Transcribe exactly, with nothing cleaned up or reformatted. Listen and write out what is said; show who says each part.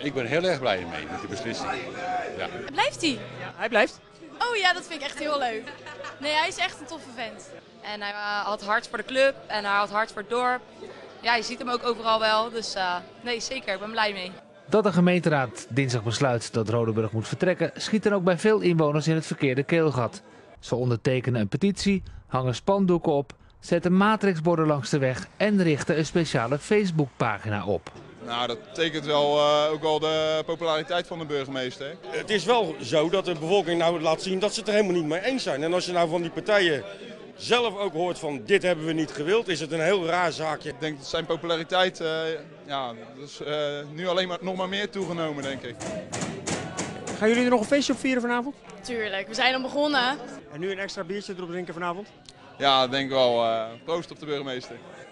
Speaker 1: Ik ben heel erg blij mee met die beslissing. Ja.
Speaker 2: Blijft hij?
Speaker 3: Ja, hij blijft.
Speaker 2: Oh ja, dat vind ik echt heel leuk. Nee, hij is echt een toffe vent.
Speaker 4: En hij uh, had hart voor de club en hij had hart voor het dorp. Ja, je ziet hem ook overal wel, dus uh, nee, zeker, ik ben blij mee.
Speaker 5: Dat de gemeenteraad dinsdag besluit dat Rodenburg moet vertrekken, schiet dan ook bij veel inwoners in het verkeerde keelgat. Ze ondertekenen een petitie, hangen spandoeken op, zetten matrixborden langs de weg en richten een speciale Facebookpagina op.
Speaker 6: Nou, dat betekent wel uh, ook wel de populariteit van de burgemeester.
Speaker 7: Het is wel zo dat de bevolking nou laat zien dat ze het er helemaal niet mee eens zijn. En als je nou van die partijen zelf ook hoort van dit hebben we niet gewild, is het een heel raar zaakje.
Speaker 6: Ik denk dat zijn populariteit uh, ja, dus, uh, nu alleen maar, nog maar meer toegenomen, denk ik.
Speaker 3: Gaan jullie er nog een feestje op vieren vanavond?
Speaker 2: Tuurlijk, we zijn al begonnen.
Speaker 3: En nu een extra biertje erop drinken vanavond?
Speaker 6: Ja, denk wel. Uh, proost op de burgemeester.